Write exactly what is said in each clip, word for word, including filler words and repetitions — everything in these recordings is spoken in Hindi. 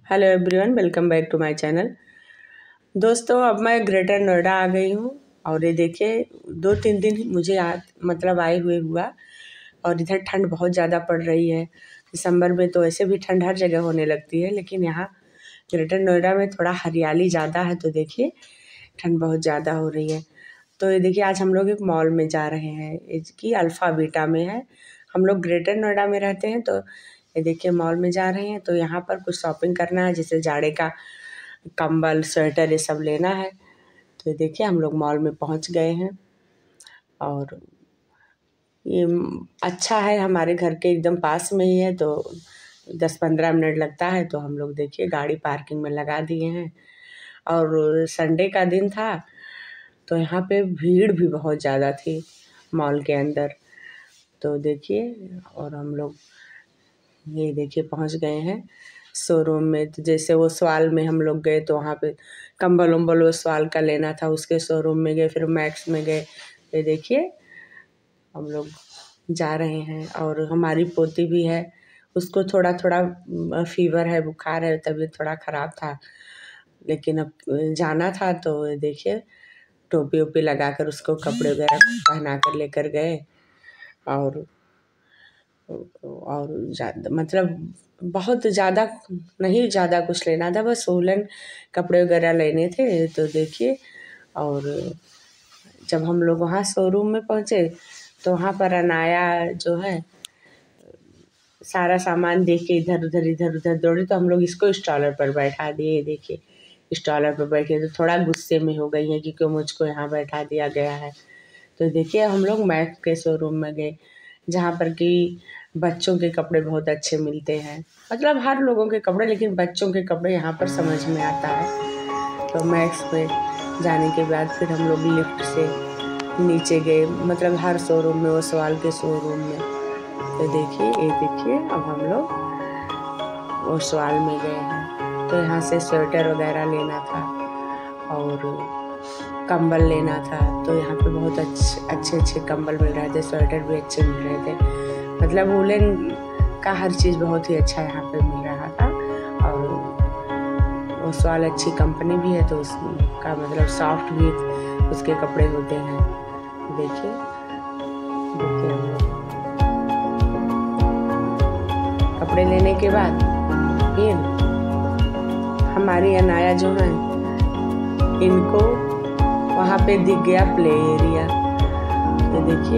Hello everyone, welcome back to my channel. दोस्तों, अब मैं ग्रेटर नोएडा आ गई हूँ और ये देखिए दो तीन दिन मुझे आ, मतलब आए हुए हुआ और इधर ठंड बहुत ज़्यादा पड़ रही है। दिसंबर में तो ऐसे भी ठंड हर जगह होने लगती है, लेकिन यहाँ ग्रेटर नोएडा में थोड़ा हरियाली ज़्यादा है तो देखिए ठंड बहुत ज़्यादा हो रही है। तो ये देखिए आज हम लोग एक मॉल में जा रहे हैं, इसकी अल्फ़ा बीटा में है। हम लोग ग्रेटर नोएडा में रहते हैं तो ये देखिए मॉल में जा रहे हैं। तो यहाँ पर कुछ शॉपिंग करना है, जैसे जाड़े का कंबल, स्वेटर ये सब लेना है। तो ये देखिए हम लोग मॉल में पहुँच गए हैं और ये अच्छा है, हमारे घर के एकदम पास में ही है, तो दस पंद्रह मिनट लगता है। तो हम लोग देखिए गाड़ी पार्किंग में लगा दिए हैं और संडे का दिन था तो यहाँ पे भीड़ भी बहुत ज़्यादा थी मॉल के अंदर। तो देखिए और हम लोग ये देखिए पहुँच गए हैं शोरूम में। तो जैसे वो सवाल में हम लोग गए तो वहाँ पे कंबल उम्बल वो सवाल का लेना था, उसके शोरूम में गए, फिर मैक्स में गए। ये देखिए हम लोग जा रहे हैं और हमारी पोती भी है, उसको थोड़ा थोड़ा फीवर है, बुखार है, तबीयत थोड़ा ख़राब था, लेकिन अब जाना था तो देखिए टोपी ओपी लगा कर उसको कपड़े वगैरह पहना कर लेकर गए और और ज़्यादा मतलब बहुत ज़्यादा नहीं, ज़्यादा कुछ लेना था, बस वूलन कपड़े वगैरह लेने थे। तो देखिए और जब हम लोग वहाँ शोरूम में पहुँचे तो वहाँ पर अनाया जो है सारा सामान देख के इधर उधर इधर उधर दौड़ी, तो हम लोग इसको स्टॉलर पर बैठा दिए। देखिए स्टॉलर पर बैठे तो थोड़ा गुस्से में हो गई है कि क्यों मुझको यहाँ बैठा दिया गया है। तो देखिए हम लोग मैक्स के शोरूम में गए, जहाँ पर कि बच्चों के कपड़े बहुत अच्छे मिलते हैं, मतलब हर लोगों के कपड़े, लेकिन बच्चों के कपड़े यहाँ पर समझ में आता है। तो मैक्स पे जाने के बाद फिर हम लोग लिफ्ट से नीचे गए, मतलब हर शोरूम में, वो सवाल के शोरूम में। तो देखिए ये देखिए अब हम लोग वो सवाल में गए हैं। तो यहाँ से स्वेटर वगैरह लेना था और कंबल लेना था। तो यहाँ पे बहुत अच्छे अच्छे अच्छे कंबल मिल रहे थे, स्वेटर भी अच्छे मिल रहे थे, मतलब वूलन का हर चीज़ बहुत ही अच्छा यहाँ पे मिल रहा था। और वो सवाल अच्छी कंपनी भी है तो उसका मतलब सॉफ्ट भी उसके कपड़े होते हैं। देखिए देखिए हम लोग कपड़े लेने के बाद फिर हमारी अनाया जो है, इनको वहाँ पे दिख गया प्ले एरिया। तो देखिए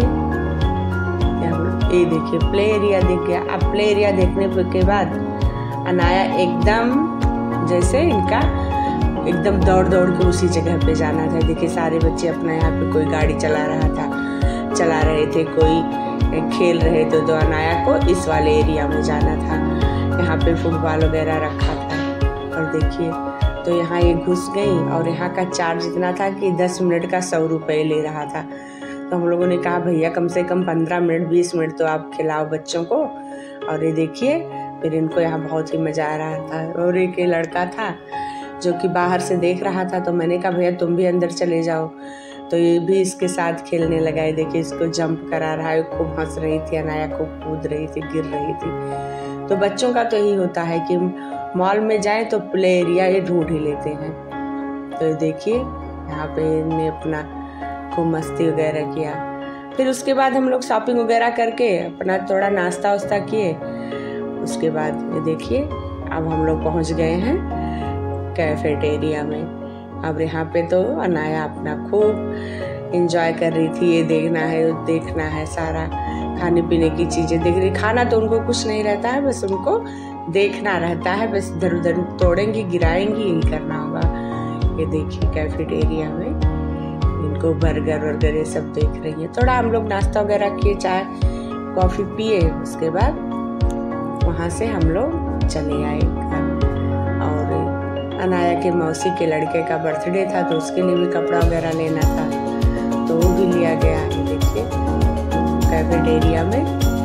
ये देखिए प्ले एरिया दिख गया। अब प्ले एरिया देखने के बाद अनाया एकदम जैसे इनका एकदम दौड़ दौड़ के उसी जगह पे जाना था। देखिए सारे बच्चे अपना यहाँ पे कोई गाड़ी चला रहा था चला रहे थे, कोई खेल रहे थे, तो अनाया को इस वाले एरिया में जाना था। यहाँ पे फुटबॉल वगैरह रखा था और देखिए तो यहाँ ये घुस गई और यहाँ का चार्ज इतना था कि दस मिनट का सौ रुपये ले रहा था। तो हम लोगों ने कहा भैया कम से कम पंद्रह मिनट बीस मिनट तो आप खिलाओ बच्चों को। और ये देखिए फिर इनको यहाँ बहुत ही मज़ा आ रहा था। और एक लड़का था जो कि बाहर से देख रहा था, तो मैंने कहा भैया तुम भी अंदर चले जाओ, तो ये भी इसके साथ खेलने लगा है। देखिए इसको जंप करा रहा है, खूब हंस रही थी अनाया, खूब कूद रही थी, गिर रही थी। तो बच्चों का तो यही होता है कि मॉल में जाए तो प्ले एरिया ये ढूंढ ही लेते हैं। तो देखिए यहाँ पे इन्हें अपना खूब मस्ती वगैरह किया। फिर उसके बाद हम लोग शॉपिंग वगैरह करके अपना थोड़ा नाश्ता वास्ता किए। उसके बाद ये देखिए अब हम लोग पहुँच गए हैं कैफेटेरिया में। अब यहाँ पे तो अनाया अपना खूब एंजॉय कर रही थी, ये देखना है वो देखना है, सारा खाने पीने की चीज़ें देख रही। खाना तो उनको कुछ नहीं रहता है, बस उनको देखना रहता है, बस इधर उधर तोड़ेंगी गिराएंगी, यही करना होगा। ये देखिए कैफेटेरिया में इनको बर्गर वर्गर ये सब देख रही है। थोड़ा हम लोग नाश्ता वगैरह किए, चाय कॉफ़ी पिए, उसके बाद वहाँ से हम लोग चले आए घर। और अनाया के मौसी के लड़के का बर्थडे था तो उसके लिए भी कपड़ा वगैरह लेना था, तो वो भी लिया गया। ये देखिए कैफेटेरिया में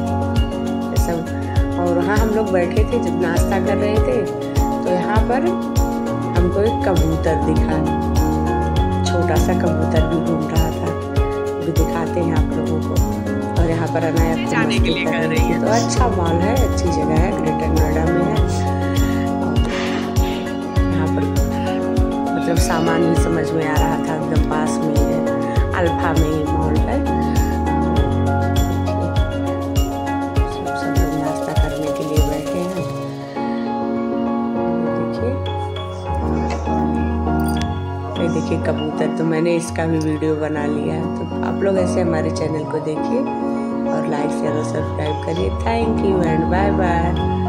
सब। और वहाँ हम लोग बैठे थे जब नाश्ता कर रहे थे, तो यहाँ पर हमको एक कबूतर दिखा, छोटा सा कबूतर भी घूम रहा था, भी दिखाते हैं आप लोगों को। और यहाँ पर अनाया जाने के लिए कर रही है। तो अच्छा मॉल है, अच्छी जगह है, ग्रेटर नोएडा में है। सामान ही समझ में आ रहा था, एकदम पास में ही है, अल्फा में ही मॉल है। सब लोग नाश्ता करने के लिए बैठे हैं। देखिए ये देखिए कबूतर, तो मैंने इसका भी वीडियो बना लिया है। तो आप लोग ऐसे हमारे चैनल को देखिए और लाइक शेयर और सब्सक्राइब करिए। Thank you and bye bye.